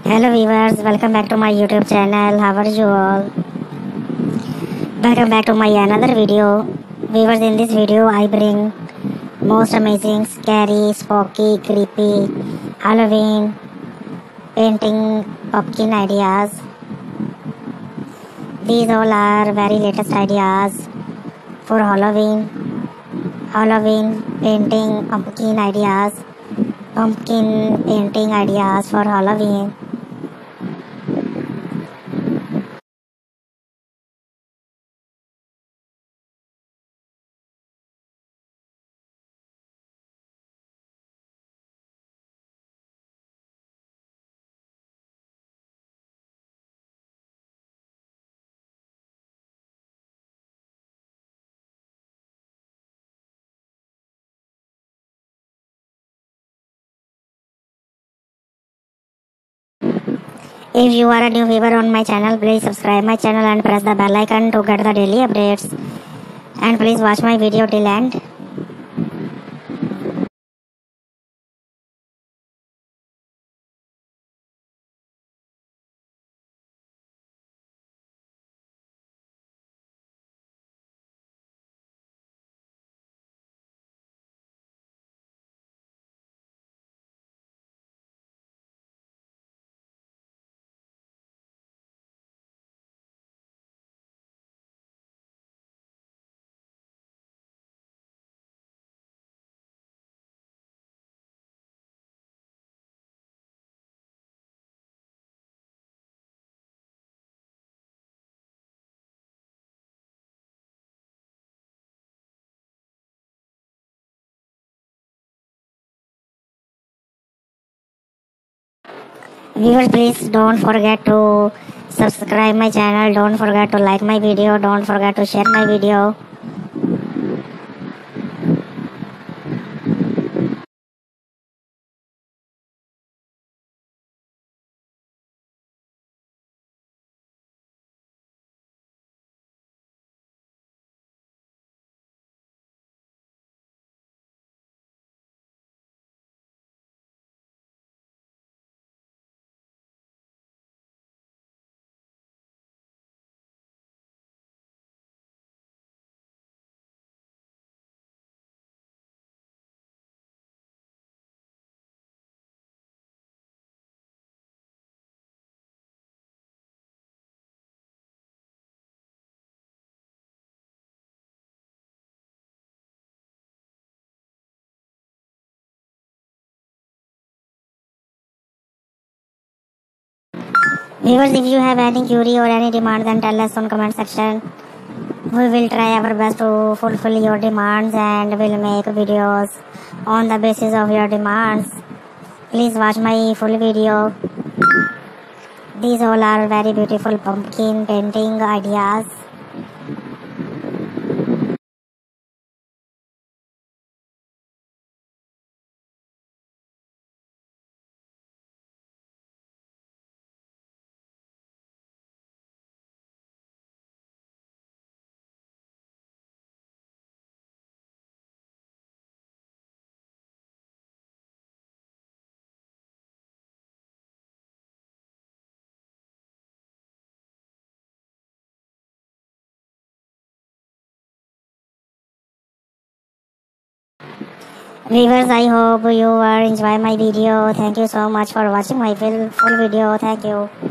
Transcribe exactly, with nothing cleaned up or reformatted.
Hello viewers, welcome back to my YouTube channel. How are you all? Welcome back to my another video. Viewers, in this video I bring most amazing, scary, spooky, creepy, Halloween painting pumpkin ideas. These all are very latest ideas for Halloween. Halloween painting pumpkin ideas. Pumpkin painting ideas for Halloween. If you are a new viewer on my channel, please subscribe my channel and press the bell icon to get the daily updates. And please watch my video till end. Viewers, please don't forget to subscribe my channel, don't forget to like my video, don't forget to share my video. Viewers, if you have any query or any demand, then tell us on comment section. We will try our best to fulfill your demands and will make videos on the basis of your demands. Please watch my full video. These all are very beautiful pumpkin painting ideas. Viewers, I hope you are enjoy my video. Thank you so much for watching my full full video. Thank you.